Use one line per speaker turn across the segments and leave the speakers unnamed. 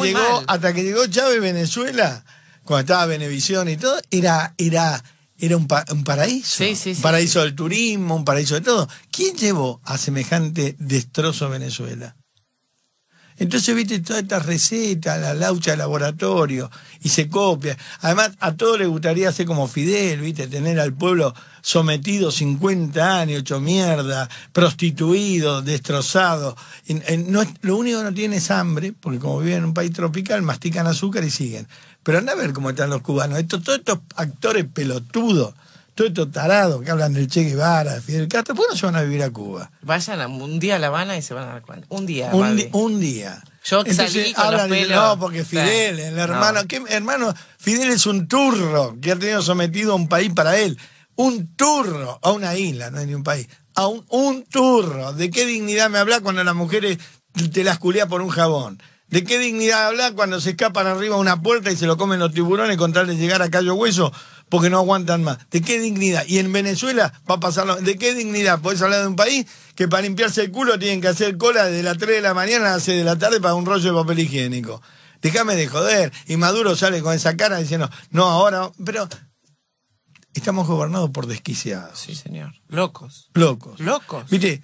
hasta que llegó Chávez Venezuela, cuando estaba Venevisión y todo, era un paraíso. Un paraíso del turismo, un paraíso de todo. ¿Quién llevó a semejante destrozo Venezuela? Entonces, viste, todas estas recetas, la laucha de laboratorio, y se copia. Además, a todos les gustaría ser como Fidel, viste, tener al pueblo sometido 50 años, hecho mierda, prostituido, destrozado. Lo único que no tiene es hambre, porque como viven en un país tropical, mastican azúcar y siguen. Pero anda a ver cómo están los cubanos. Todos estos actores pelotudos, todos estos tarados que hablan del Che Guevara, de Fidel Castro, ¿por qué no se van a vivir a Cuba?
Vayan un día a La Habana y se van a dar cuenta. Un día.
Un día.
Yo salí con los pelos.
No, porque Fidel, el hermano, no. ¿Qué hermano? Fidel es un turro que ha tenido sometido a un país para él. Un turro, a una isla, no es ni un país. A un turro. ¿De qué dignidad me habla cuando las mujeres te las culea por un jabón? ¿De qué dignidad habla cuando se escapan arriba de una puerta y se lo comen los tiburones con tal de llegar a Cayo Hueso porque no aguantan más? ¿De qué dignidad? Y en Venezuela va a pasarlo. ¿De qué dignidad? Podés hablar de un país que para limpiarse el culo tienen que hacer cola desde las 3 de la mañana a las 6 de la tarde para un rollo de papel higiénico. Déjame de joder. Y Maduro sale con esa cara diciendo, no, ahora... Pero estamos gobernados por desquiciados.
Sí, señor. Locos.
Viste,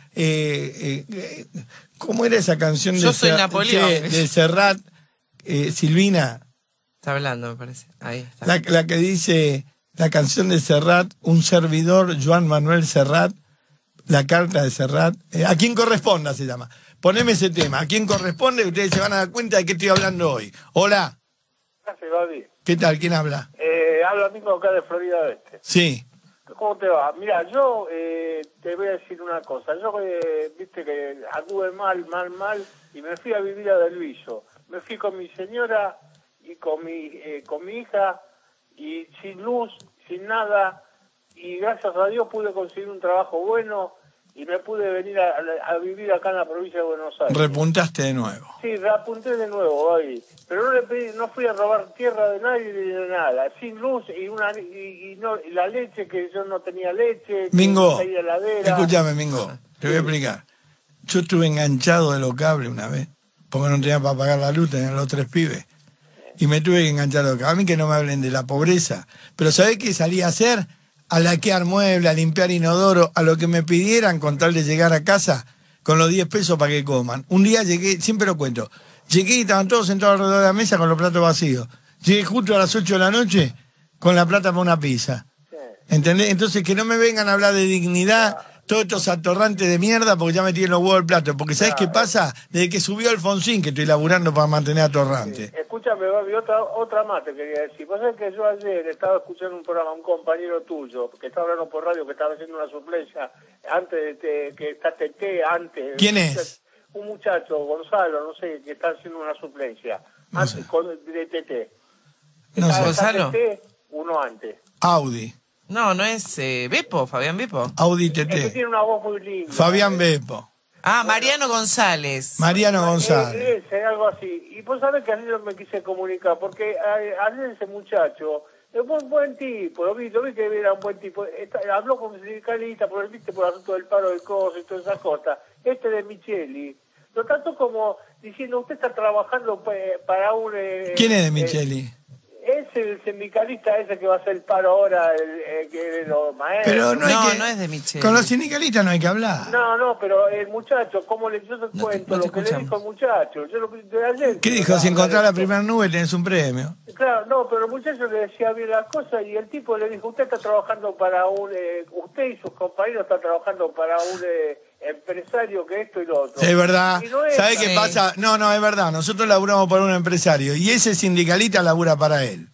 ¿cómo era esa canción
Yo soy Napoleón.
de Serrat, Silvina?
Está hablando, me parece. Ahí está.
La que dice, la canción de Serrat, un servidor, Joan Manuel Serrat, la carta de Serrat, ¿a quién corresponda se llama? Poneme ese tema, ¿a quién corresponde? Ustedes se van a dar cuenta de qué estoy hablando hoy. Hola.
Gracias, Babi.
¿Qué tal? ¿Quién habla?
Habla amigo acá de Florida Oeste.
Sí.
¿Cómo te va? Mira, yo te voy a decir una cosa. Yo, viste que anduve mal, y me fui a vivir a Del Viso. Me fui con mi señora y con mi hija, y sin luz, sin nada, y gracias a Dios pude conseguir un trabajo bueno, y me pude venir a vivir acá en la provincia de Buenos Aires.
Repuntaste de nuevo.
Sí, reapunté de nuevo ahí. Pero no fui a robar tierra de nadie ni de nada. Sin luz y la leche, que yo no tenía leche.
Mingo,
no tenía heladera.
Escúchame, Mingo, te voy a explicar. Yo estuve enganchado de los cables una vez, porque no tenía para pagar la luz, tenían los 3 pibes. Y me tuve que enganchar de los cables. A mí que no me hablen de la pobreza. Pero ¿sabés qué salí a hacer? A laquear muebles, a limpiar inodoro, a lo que me pidieran con tal de llegar a casa con los 10 pesos para que coman. Un día llegué, siempre lo cuento, llegué y estaban todos sentados alrededor de la mesa con los platos vacíos. Llegué justo a las 8 de la noche con la plata para una pizza. ¿Entendés? Entonces que no me vengan a hablar de dignidad todos estos atorrantes de mierda porque ya me tienen los huevos al plato. Porque ¿sabes qué pasa? Desde que subió Alfonsín, que estoy laburando para mantener atorrante.
Sí. Escúchame, Babi, otra más te quería decir. Vos sabés que yo ayer estaba escuchando un programa, un compañero tuyo, que estaba hablando por radio, que estaba haciendo una suplencia antes de que está TT, antes.
¿Quién es?
Un muchacho, Gonzalo, no sé, que está haciendo una suplencia.
No
antes
sé.
De TT.
No sé.
¿Gonzalo?
TT, uno antes.
Audi.
No, no es Beppo, Fabián Beppo.
Audi
Es que
TT.
tiene una voz muy linda.
Fabián Beppo.
Ah, Mariano González.
Mariano González.
Algo así. Y vos sabés que ayer me quise comunicar, porque ayer ese muchacho es un buen tipo, lo vi que era un buen tipo. Habló con un sindicalista por el asunto del paro del coso y todas esas cosas. De Micheli lo trató como diciendo, usted está trabajando para un...
¿Quién es de Micheli?
Es el sindicalista ese que va a hacer el paro ahora, que de los maestros.
Pero
No es de Micheli.
Con los sindicalistas no hay que hablar.
No, pero el muchacho, ¿cómo yo te cuento
no te
lo que le
escuchamos.
dijo el muchacho? Yo de ayer...
¿Qué dijo? Si encontrás la primera nube tenés un premio.
Claro, no, pero el muchacho le decía bien las cosas y el tipo le dijo, usted está trabajando para usted y sus compañeros están trabajando para un empresario que esto y lo otro.
Es verdad.
Y no es
¿Sabés qué
así.
pasa? No, es verdad. Nosotros laburamos para un empresario y ese sindicalista labura para él.